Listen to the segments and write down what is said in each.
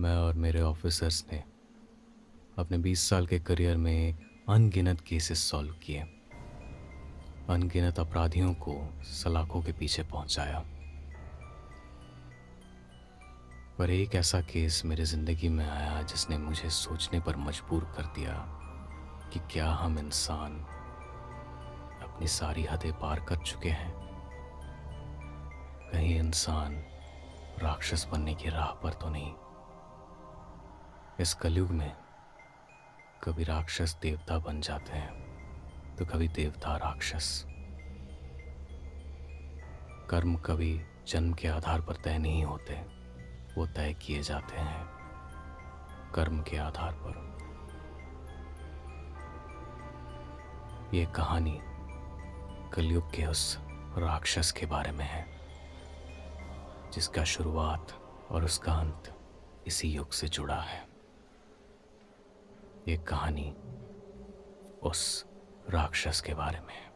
मैं और मेरे ऑफिसर्स ने अपने 20 साल के करियर में अनगिनत केसेस सॉल्व किए, अनगिनत अपराधियों को सलाखों के पीछे पहुंचाया। पर एक ऐसा केस मेरे ज़िंदगी में आया जिसने मुझे सोचने पर मजबूर कर दिया कि क्या हम इंसान अपनी सारी हदें पार कर चुके हैं। कहीं इंसान राक्षस बनने की राह पर तो नहीं। इस कलयुग में कभी राक्षस देवता बन जाते हैं तो कभी देवता राक्षस। कर्म कभी जन्म के आधार पर तय नहीं होते, वो तय किए जाते हैं कर्म के आधार पर। ये कहानी कलयुग के उस राक्षस के बारे में है जिसका शुरुआत और उसका अंत इसी युग से जुड़ा है। ये कहानी उस राक्षस के बारे में है।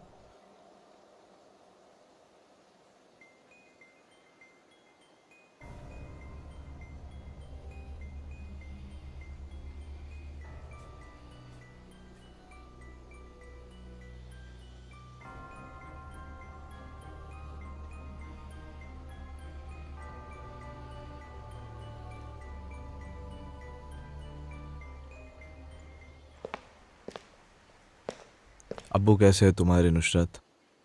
अब्बू कैसे है तुम्हारे नुसरत?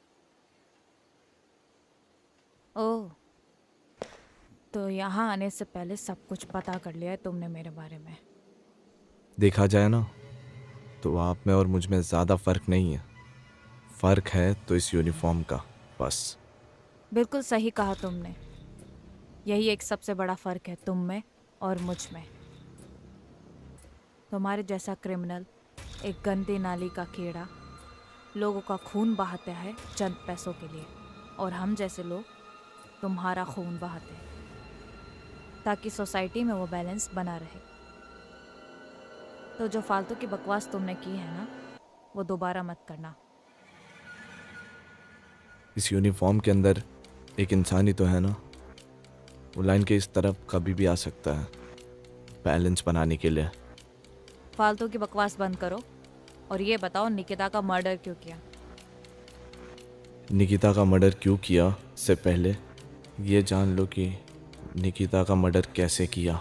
ओह, तो यहाँ आने से पहले सब कुछ पता कर लिया है तुमने मेरे बारे में। देखा जाए ना तो आप में और मुझ में ज़्यादा फ़र्क नहीं है। फ़र्क है तो इस यूनिफॉर्म का, बस। बिल्कुल सही कहा तुमने। यही एक सबसे बड़ा फ़र्क है तुम में और मुझ में। तुम्हारे जैसा क्रिमिनल एक गंदी नाली का कीड़ा लोगों का खून बहाता है चंद पैसों के लिए, और हम जैसे लोग तुम्हारा खून बहाते हैं ताकि सोसाइटी में वो बैलेंस बना रहे। तो जो फालतू की बकवास तुमने की है ना, वो दोबारा मत करना। इस यूनिफॉर्म के अंदर एक इंसान ही तो है ना। वो लाइन के इस तरफ कभी भी आ सकता है, बैलेंस बनाने के लिए। फालतू की बकवास बंद करो और ये बताओ निकिता का मर्डर क्यों किया? निकिता का मर्डर क्यों किया से पहले ये जान लो कि निकिता का मर्डर कैसे किया।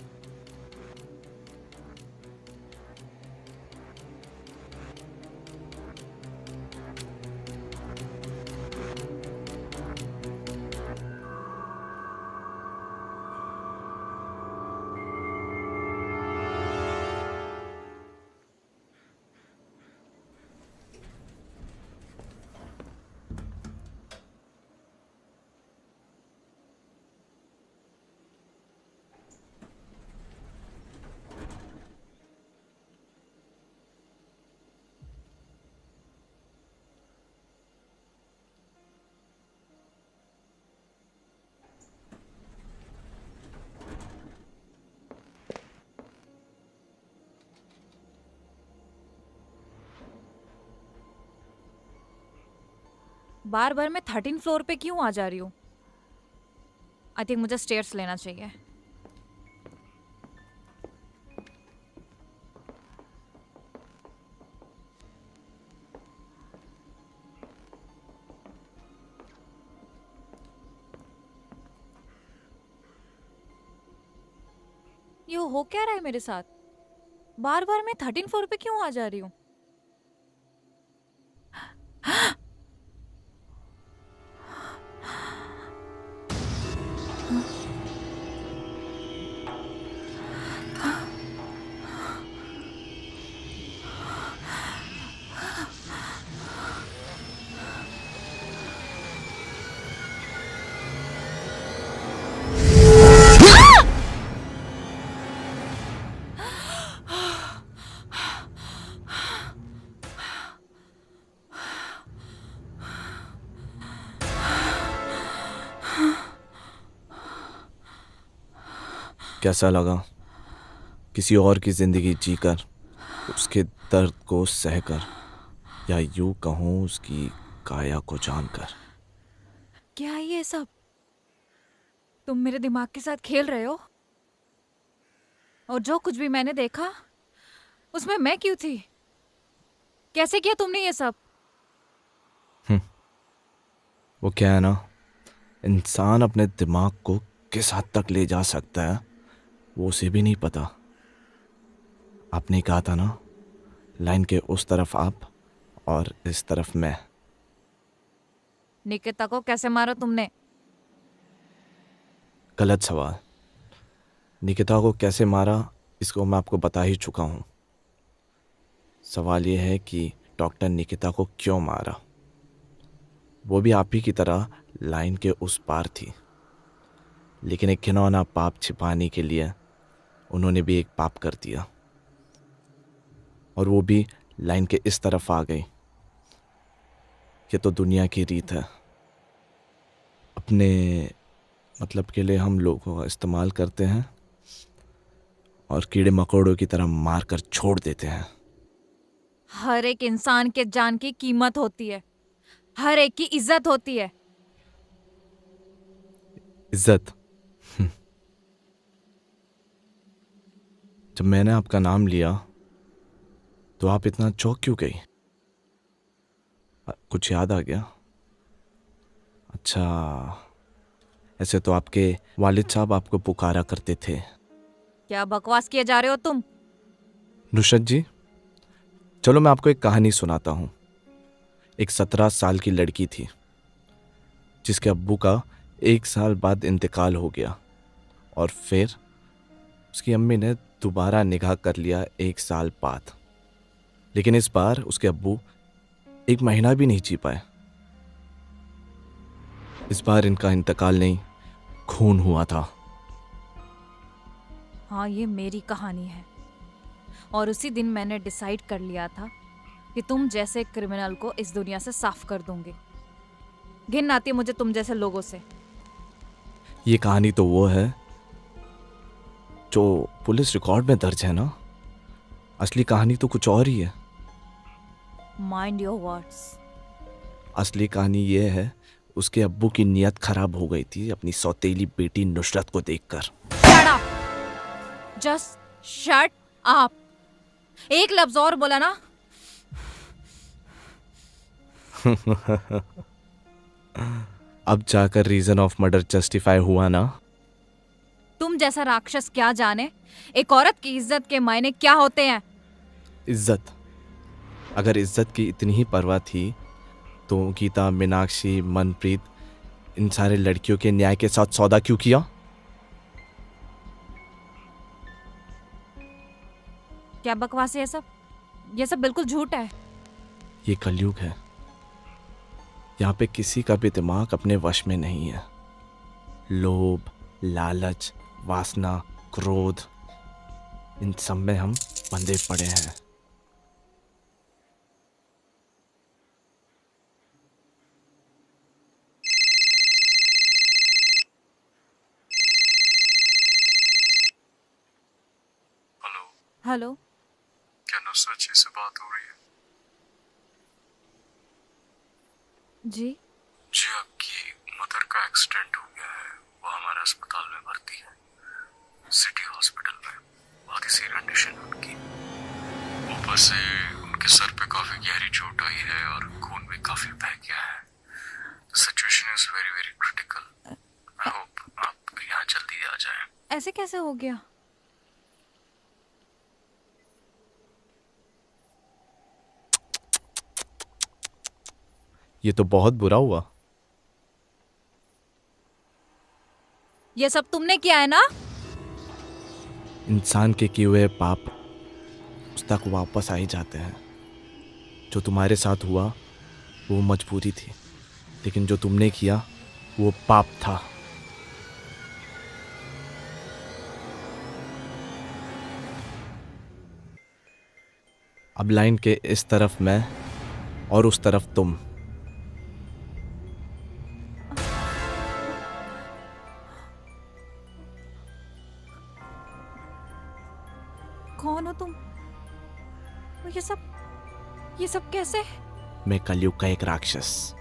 बार बार मैं 13 फ्लोर पे क्यों आ जा रही हूँ? आई थिंक मुझे स्टेयर्स लेना चाहिए। ये हो क्या रहा है मेरे साथ? बार बार मैं 13 फ्लोर पे क्यों आ जा रही हूँ? कैसा लगा किसी और की ज़िंदगी जीकर, उसके दर्द को सहकर, या यूं कहूँ उसकी काया को जानकर? क्या है ये सब? तुम मेरे दिमाग के साथ खेल रहे हो? और जो कुछ भी मैंने देखा उसमें मैं क्यों थी? कैसे किया तुमने ये सब? वो क्या है ना, इंसान अपने दिमाग को किस हद तक ले जा सकता है वो उसे भी नहीं पता। आपने कहा था ना, लाइन के उस तरफ आप और इस तरफ मैं। निकिता को कैसे मारा तुमने? गलत सवाल। निकिता को कैसे मारा इसको मैं आपको बता ही चुका हूँ। सवाल ये है कि डॉक्टर निकिता को क्यों मारा। वो भी आप ही की तरह लाइन के उस पार थी, लेकिन एक घिनौना पाप छिपाने के लिए उन्होंने भी एक पाप कर दिया, और वो भी लाइन के इस तरफ आ गई। ये तो दुनिया की रीत है। अपने मतलब के लिए हम लोगों का इस्तेमाल करते हैं और कीड़े मकोड़ों की तरह मार कर छोड़ देते हैं। हर एक इंसान के जान की कीमत होती है, हर एक की इज्जत होती है। इज्जत? जब मैंने आपका नाम लिया तो आप इतना चौंक क्यों गई? कुछ याद आ गया? अच्छा, ऐसे तो आपके वालिद साहब आपको पुकारा करते थे। क्या बकवास किए जा रहे हो तुम? नुसरत जी, चलो मैं आपको एक कहानी सुनाता हूँ। एक 17 साल की लड़की थी जिसके अब्बू का 1 साल बाद इंतकाल हो गया, और फिर उसकी अम्मी ने दोबारा निकाह कर लिया 1 साल बाद। लेकिन इस बार उसके अब्बू 1 महीना भी नहीं जी पाए। इस बार इनका इंतकाल नहीं, खून हुआ था। हाँ, ये मेरी कहानी है, और उसी दिन मैंने डिसाइड कर लिया था कि तुम जैसे क्रिमिनल को इस दुनिया से साफ कर दूंगी। घिन आती है मुझे तुम जैसे लोगों से। ये कहानी तो वो है जो पुलिस रिकॉर्ड में दर्ज है ना। असली कहानी तो कुछ और ही है। Mind your words. असली कहानी ये है, उसके अब्बू की नीयत खराब हो गई थी अपनी सौतेली बेटी नुसरत को देखकर। Shut up, just shut up. एक लफ्ज और बोला ना। अब जाकर रीजन ऑफ मर्डर जस्टिफाई हुआ ना। तुम जैसा राक्षस क्या जाने एक औरत की इज्जत के मायने क्या होते हैं। इज्जत? अगर इज्जत की इतनी ही परवाह थी तो गीता, मीनाक्षी, मनप्रीत, इन सारे लड़कियों के न्याय के साथ सौदा क्यों किया? क्या बकवास है ये सब? ये सब बिल्कुल झूठ है। ये कलयुग है। यहाँ पे किसी का भी दिमाग अपने वश में नहीं है। लोभ, लालच, वासना, क्रोध, इन सब में हम बंधे पड़े हैं। हेलो, क्या नुसरत जी से बात हो रही है? जी जी, आपकी मदर का एक्सीडेंट हो गया है। वो हमारे अस्पताल में भर्ती है, सिटी हॉस्पिटल में। बहुत ही सीरियस कंडीशन है उनकी। ऊपर से उनके सर पे काफी गहरी चोट आई है और खून भी काफी बह गया है। Situation is very very critical. I hope आप यहाँ जल्दी आ जाएं। ऐसे कैसे हो गया? ये तो बहुत बुरा हुआ। ये सब तुमने किया है ना? इंसान के किए हुए पाप उस तक वापस आ ही जाते हैं। जो तुम्हारे साथ हुआ वो मजबूरी थी, लेकिन जो तुमने किया वो पाप था। अब लाइन के इस तरफ मैं और उस तरफ तुम। कौन हो तुम? ये सब कैसे? मैं कलयुग का एक राक्षस।